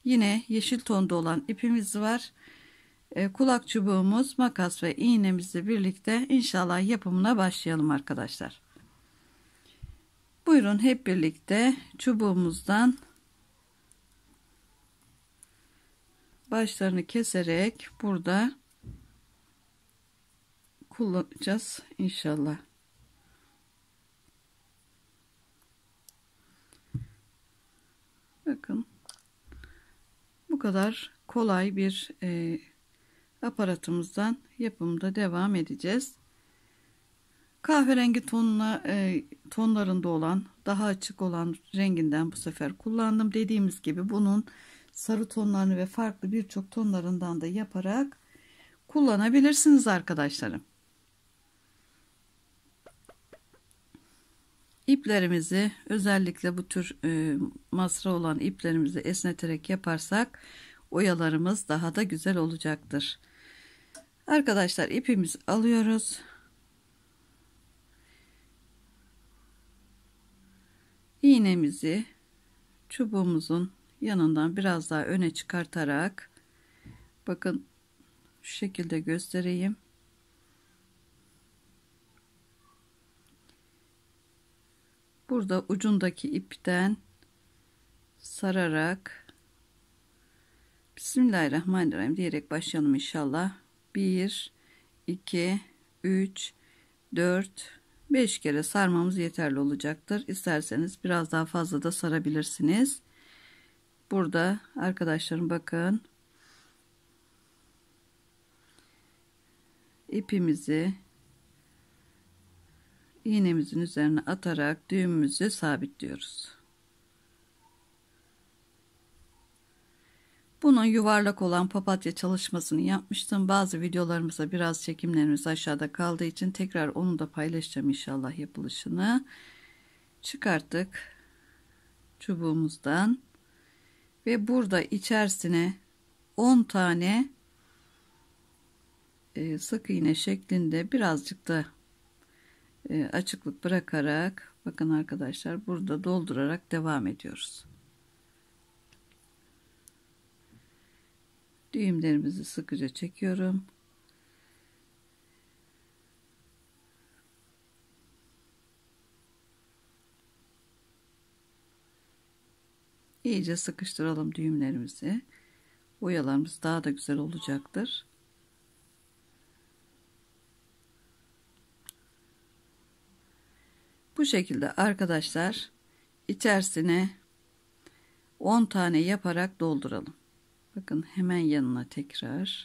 Yine yeşil tonda olan ipimiz var. Kulak çubuğumuz, makas ve iğnemizle birlikte inşallah yapımına başlayalım arkadaşlar. Buyurun hep birlikte çubuğumuzdan başlarını keserek burada kullanacağız inşallah. Bakın bu kadar kolay bir aparatımızdan yapımda devam edeceğiz. Kahverengi tonlarında olan, daha açık olan renginden bu sefer kullandım. Dediğimiz gibi bunun sarı tonlarını ve farklı birçok tonlarından da yaparak kullanabilirsiniz arkadaşlarım. İplerimizi özellikle bu tür masra olan iplerimizi esneterek yaparsak oyalarımız daha da güzel olacaktır. Arkadaşlar ipimizi alıyoruz. İğnemizi çubuğumuzun yanından biraz daha öne çıkartarak, bakın şu şekilde göstereyim. Burada ucundaki ipten sararak Bismillahirrahmanirrahim diyerek başlayalım inşallah. 1 2 3 4 5 kere sarmamız yeterli olacaktır. İsterseniz biraz daha fazla da sarabilirsiniz. Burada arkadaşlarım bakın, ipimizi iğnemizin üzerine atarak düğümümüzü sabitliyoruz. Bunun yuvarlak olan papatya çalışmasını yapmıştım. Bazı videolarımızda biraz çekimlerimiz aşağıda kaldığı için tekrar onu da paylaşacağım inşallah yapılışını. Çıkarttık çubuğumuzdan ve burada içerisine 10 tane sık iğne şeklinde birazcık da açıklık bırakarak, bakın arkadaşlar, burada doldurarak devam ediyoruz. Düğümlerimizi sıkıca çekiyorum. İyice sıkıştıralım düğümlerimizi. Oyalarımız daha da güzel olacaktır. Bu şekilde arkadaşlar içerisine 10 tane yaparak dolduralım. Bakın hemen yanına tekrar.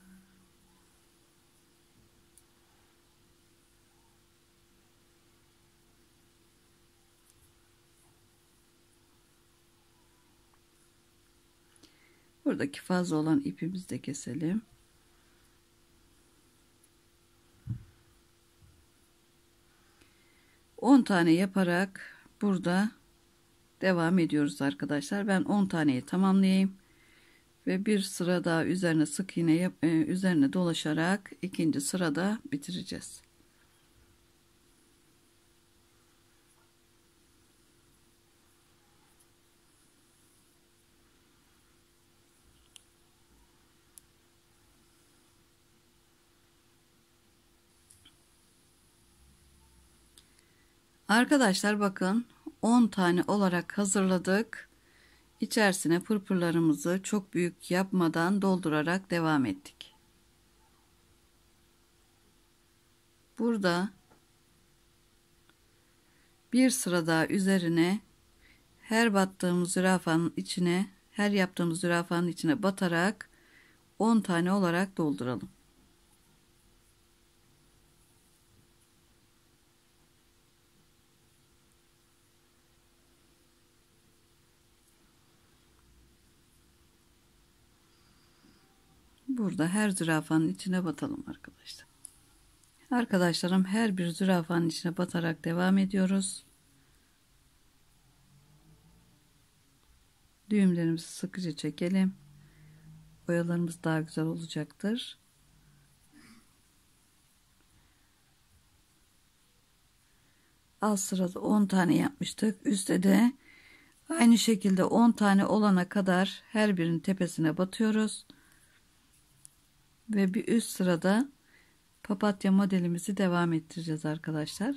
Buradaki fazla olan ipimizi de keselim. On tane yaparak burada devam ediyoruz arkadaşlar. Ben 10 taneyi tamamlayayım ve bir sıra daha üzerine sık iğne üzerine dolaşarak ikinci sırada bitireceğiz. Arkadaşlar bakın 10 tane olarak hazırladık. İçerisine pırpırlarımızı çok büyük yapmadan doldurarak devam ettik. Burada bir sıra daha üzerine her battığımız zürafanın içine, her yaptığımız zürafanın içine batarak 10 tane olarak dolduralım. Burada her zürafanın içine batalım arkadaşlar. Arkadaşlarım her bir zürafanın içine batarak devam ediyoruz. Düğümlerimizi sıkıca çekelim. Oyalarımız daha güzel olacaktır. Alt sırada 10 tane yapmıştık. Üstte de Aynı şekilde 10 tane olana kadar her birinin tepesine batıyoruz. Ve bir üst sırada papatya modelimizi devam ettireceğiz arkadaşlar.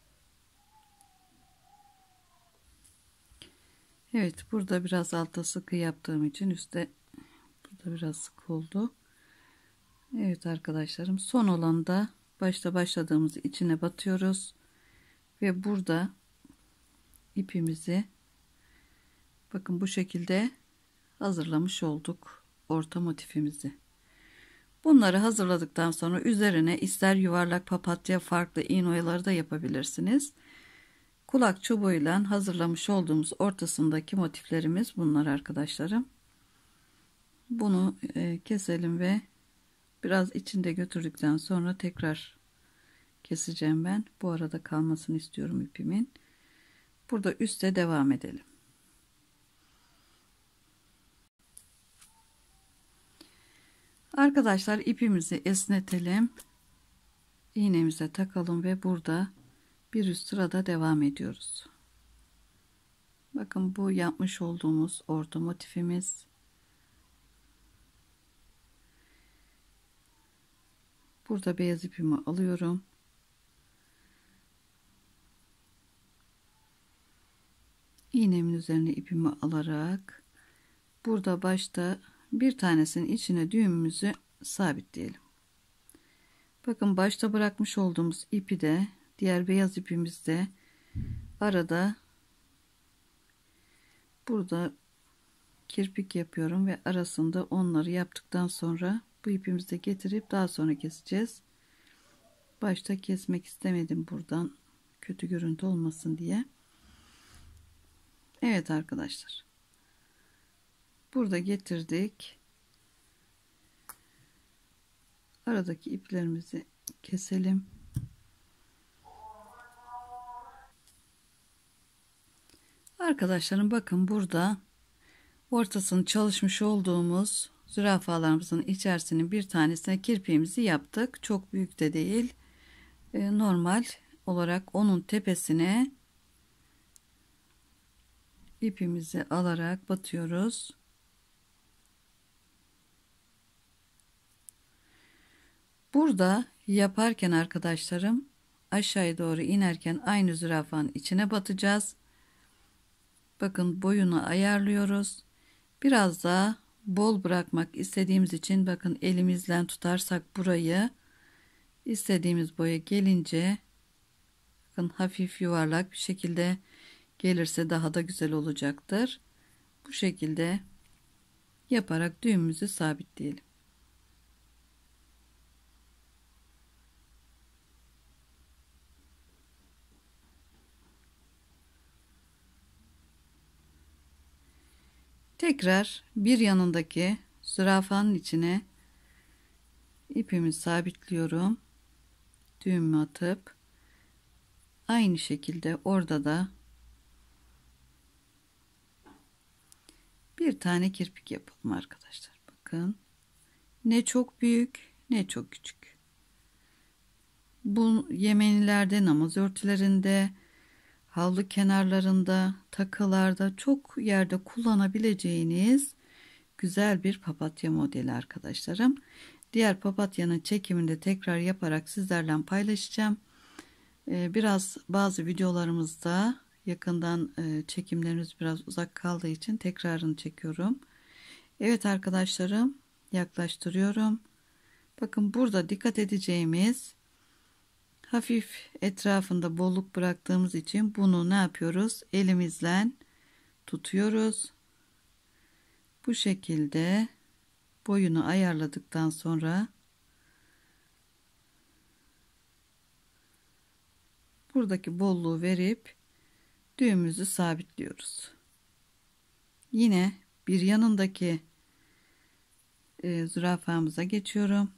Evet, burada biraz altta sıkı yaptığım için üstte burada biraz sık oldu. Evet arkadaşlarım, son olanı da başta başladığımız içine batıyoruz ve burada ipimizi bakın bu şekilde hazırlamış olduk orta motifimizi. Bunları hazırladıktan sonra üzerine ister yuvarlak papatya, farklı iğne oyaları da yapabilirsiniz. Kulak çubuğuyla hazırlamış olduğumuz ortasındaki motiflerimiz bunlar arkadaşlarım. Bunu keselim ve biraz içinde götürdükten sonra tekrar keseceğim ben. Bu arada kalmasını istiyorum ipimin. Burada üste devam edelim. Arkadaşlar, ipimizi esnetelim. İğnemize takalım ve burada bir üst sırada devam ediyoruz. Bakın bu yapmış olduğumuz orta motifimiz. Burada beyaz ipimi alıyorum. İğnemin üzerine ipimi alarak burada başta bir tanesinin içine düğümümüzü sabitleyelim. Bakın başta bırakmış olduğumuz ipi de diğer beyaz ipimizde arada burada kirpik yapıyorum ve arasında onları yaptıktan sonra bu ipimizi de getirip daha sonra keseceğiz. Başta kesmek istemedim buradan kötü görüntü olmasın diye. Evet arkadaşlar, burada getirdik. Aradaki iplerimizi keselim. Arkadaşlarım, bakın burada ortasını çalışmış olduğumuz zürafalarımızın içerisinin bir tanesine kirpiğimizi yaptık. Çok büyük de değil. Normal olarak onun tepesine ipimizi alarak batıyoruz. Burada yaparken arkadaşlarım aşağıya doğru inerken aynı zürafanın içine batacağız. Bakın boyunu ayarlıyoruz. Biraz daha bol bırakmak istediğimiz için bakın elimizle tutarsak burayı istediğimiz boya gelince bakın hafif yuvarlak bir şekilde gelirse daha da güzel olacaktır. Bu şekilde yaparak düğümümüzü sabitleyelim. Tekrar bir yanındaki zürafanın içine ipimi sabitliyorum. Düğümü atıp aynı şekilde orada da bir tane kirpik yapalım arkadaşlar. Bakın, ne çok büyük ne çok küçük. Bu yemenilerde, namaz örtülerinde, havlu kenarlarında, takılarda çok yerde kullanabileceğiniz güzel bir papatya modeli arkadaşlarım. Diğer papatyanın çekimini de tekrar yaparak sizlerle paylaşacağım. Biraz bazı videolarımızda yakından çekimlerimiz biraz uzak kaldığı için tekrarını çekiyorum. Evet arkadaşlarım, yaklaştırıyorum. Bakın burada dikkat edeceğimiz, hafif etrafında bolluk bıraktığımız için bunu ne yapıyoruz? Elimizle tutuyoruz. Bu şekilde boyunu ayarladıktan sonra buradaki bolluğu verip düğümümüzü sabitliyoruz. Yine bir yanındaki zürafamıza geçiyorum.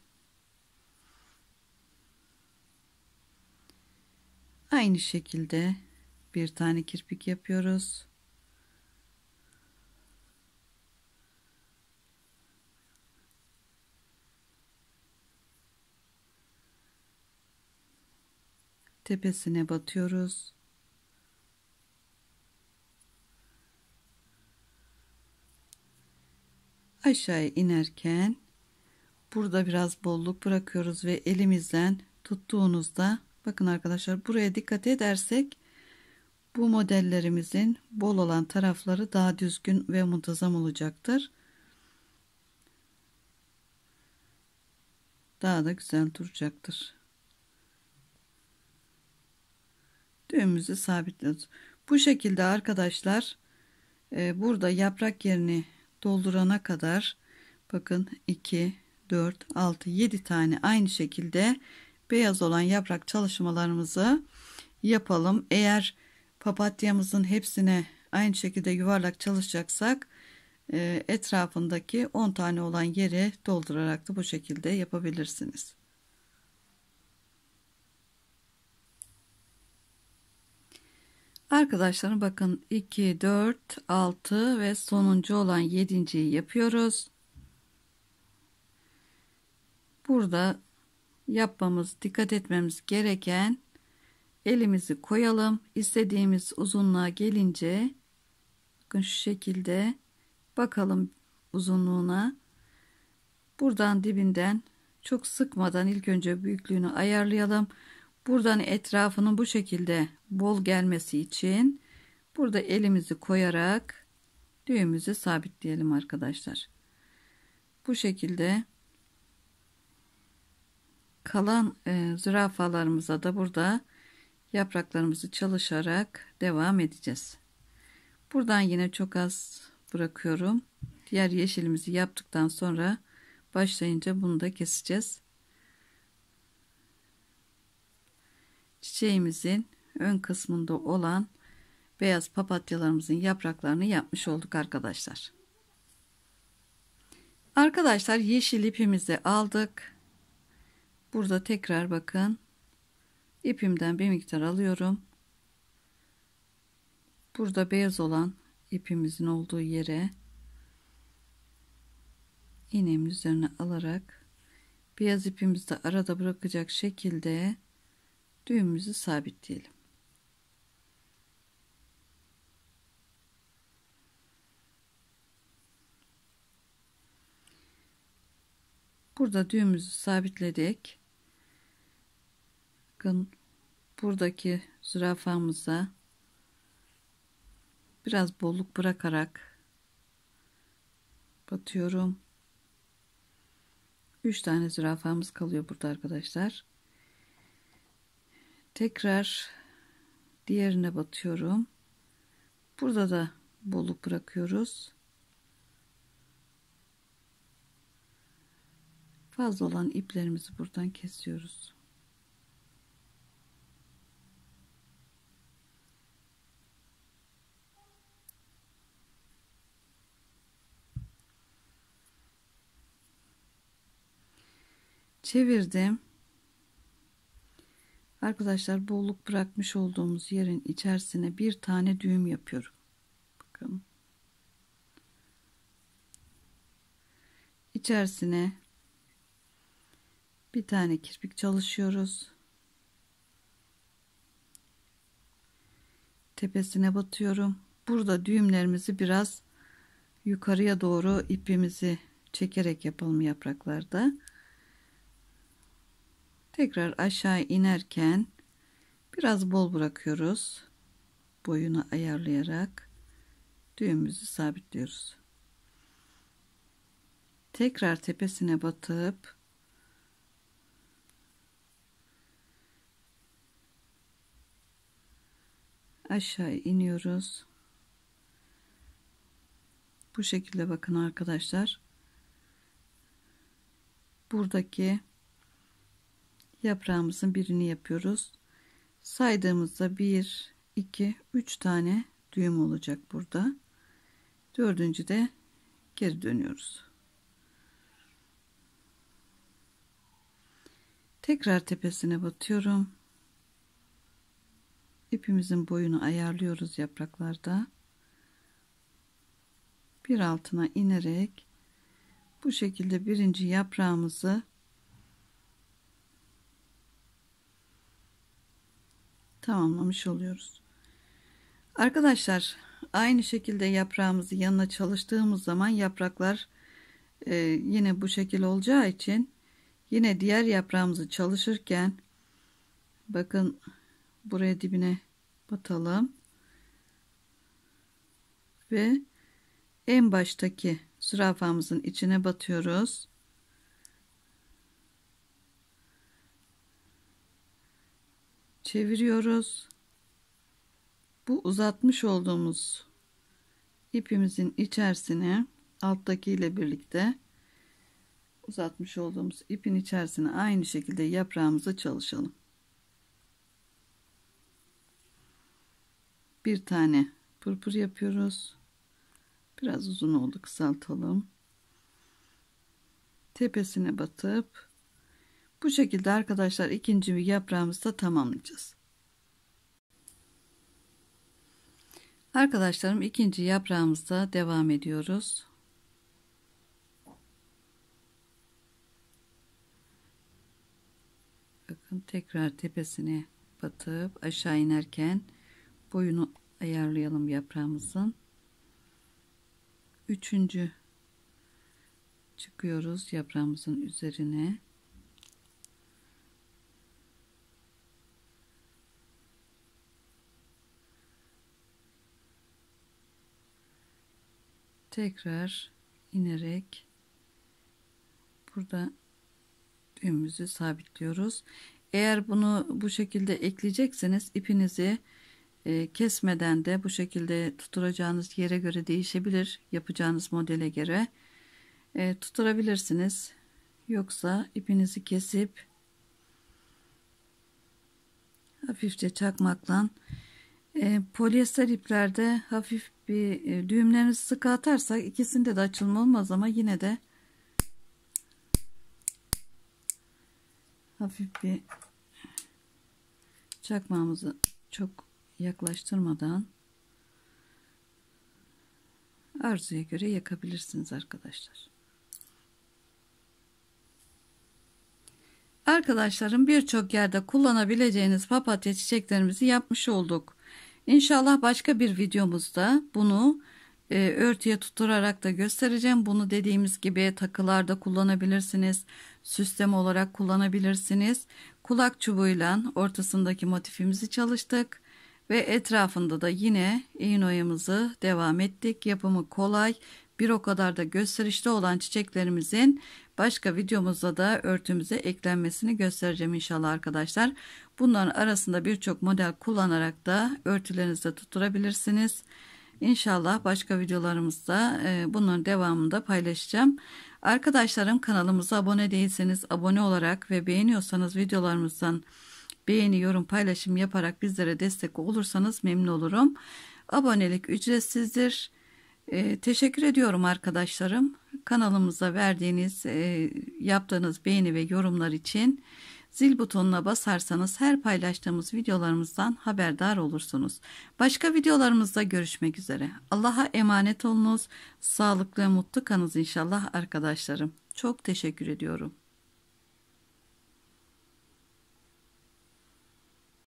Aynı şekilde bir tane kirpik yapıyoruz. Tepesine batıyoruz. aşağıya inerken burada biraz bolluk bırakıyoruz ve elimizden tuttuğunuzda bakın arkadaşlar, buraya dikkat edersek bu modellerimizin bol olan tarafları daha düzgün ve muntazam olacaktır. Daha da güzel duracaktır. Düğümümüzü sabitliyoruz. Bu şekilde arkadaşlar burada yaprak yerini doldurana kadar bakın 2, 4, 6, 7 tane aynı şekilde beyaz olan yaprak çalışmalarımızı yapalım. Eğer papatyamızın hepsine aynı şekilde yuvarlak çalışacaksak etrafındaki 10 tane olan yeri doldurarak da bu şekilde yapabilirsiniz. Arkadaşlarım bakın 2, 4, 6 ve sonuncu olan 7.'yi yapıyoruz. Burada yapmamız, dikkat etmemiz gereken, elimizi koyalım. İstediğimiz uzunluğa gelince bakın şu şekilde bakalım uzunluğuna. Buradan dibinden çok sıkmadan ilk önce büyüklüğünü ayarlayalım. Buradan etrafının bu şekilde bol gelmesi için burada elimizi koyarak düğümümüzü sabitleyelim arkadaşlar. Bu şekilde kalan zürafalarımıza da burada yapraklarımızı çalışarak devam edeceğiz. Buradan yine çok az bırakıyorum. Diğer yeşilimizi yaptıktan sonra başlayınca bunu da keseceğiz. Çiçeğimizin ön kısmında olan beyaz papatyalarımızın yapraklarını yapmış olduk arkadaşlar. Arkadaşlar yeşil ipimizi aldık. Burada tekrar bakın ipimden bir miktar alıyorum. Burada beyaz olan ipimizin olduğu yere iğnemin üzerine alarak beyaz ipimizi de arada bırakacak şekilde düğümümüzü sabitleyelim. Burada düğümümüzü sabitledik. Bakın buradaki zürafamıza biraz bolluk bırakarak batıyorum. 3 tane zürafamız kalıyor burada arkadaşlar. Tekrar diğerine batıyorum. Burada da bolluk bırakıyoruz. Fazla olan iplerimizi buradan kesiyoruz. Çevirdim. Arkadaşlar bolluk bırakmış olduğumuz yerin içerisine bir tane düğüm yapıyorum. Bakın. İçerisine bir tane kirpik çalışıyoruz. Tepesine batıyorum. Burada düğümlerimizi biraz yukarıya doğru ipimizi çekerek yapalım yapraklarda. Tekrar aşağı inerken biraz bol bırakıyoruz. Boyunu ayarlayarak düğümümüzü sabitliyoruz. Tekrar tepesine batıp aşağı iniyoruz. Bu şekilde bakın arkadaşlar. Buradaki yaprağımızın birini yapıyoruz. Saydığımızda 1, 2, 3 tane düğüm olacak burada. Dördüncü de geri dönüyoruz. Tekrar tepesine batıyorum. İpimizin boyunu ayarlıyoruz yapraklarda. Bir altına inerek bu şekilde birinci yaprağımızı tamamlamış oluyoruz. Arkadaşlar aynı şekilde yaprağımızı yanına çalıştığımız zaman yapraklar Yine bu şekil olacağı için yine diğer yaprağımızı çalışırken bakın buraya dibine batalım ve en baştaki zürafamızın içine batıyoruz. Çeviriyoruz. Bu uzatmış olduğumuz ipimizin içerisine alttaki ile birlikte uzatmış olduğumuz ipin içerisine aynı şekilde yaprağımızı çalışalım. Bir tane pırpır yapıyoruz. Biraz uzun oldu, kısaltalım. Tepesine batıp bu şekilde arkadaşlar ikinci yaprağımızı da tamamlayacağız. Arkadaşlarım ikinci yaprağımızda devam ediyoruz. Bakın tekrar tepesine batıp aşağı inerken boyunu ayarlayalım yaprağımızın. Üçüncü çıkıyoruz yaprağımızın üzerine. Tekrar inerek burada düğümümüzü sabitliyoruz. Eğer bunu bu şekilde ekleyecekseniz ipinizi kesmeden de bu şekilde tutturacağınız yere göre değişebilir. Yapacağınız modele göre tutturabilirsiniz. Yoksa ipinizi kesip hafifçe çakmakla polyester iplerde hafif bir düğümlerinizi sıkı atarsak ikisinde de açılma olmaz ama yine de hafif bir çakmağımızı çok yaklaştırmadan arzuya göre yakabilirsiniz arkadaşlar. Arkadaşlarım birçok yerde kullanabileceğiniz papatya çiçeklerimizi yapmış olduk. İnşallah başka bir videomuzda bunu örtüye tutturarak da göstereceğim. Bunu dediğimiz gibi takılarda kullanabilirsiniz. Süsleme olarak kullanabilirsiniz. Kulak çubuğuyla ortasındaki motifimizi çalıştık. Ve etrafında da yine iğne oyamızı devam ettik. Yapımı kolay, bir o kadar da gösterişli olan çiçeklerimizin başka videomuzda da örtümüze eklenmesini göstereceğim inşallah arkadaşlar. Bunların arasında birçok model kullanarak da örtülerinizde tutturabilirsiniz. İnşallah başka videolarımızda bunların devamını da paylaşacağım. Arkadaşlarım, kanalımıza abone değilseniz abone olarak ve beğeniyorsanız videolarımızdan beğeni, yorum, paylaşım yaparak bizlere destek olursanız memnun olurum. Abonelik ücretsizdir. Teşekkür ediyorum arkadaşlarım. Kanalımıza verdiğiniz, yaptığınız beğeni ve yorumlar için. Zil butonuna basarsanız her paylaştığımız videolarımızdan haberdar olursunuz. Başka videolarımızda görüşmek üzere. Allah'a emanet olunuz. Sağlıklı ve mutlu kalınız inşallah arkadaşlarım. Çok teşekkür ediyorum.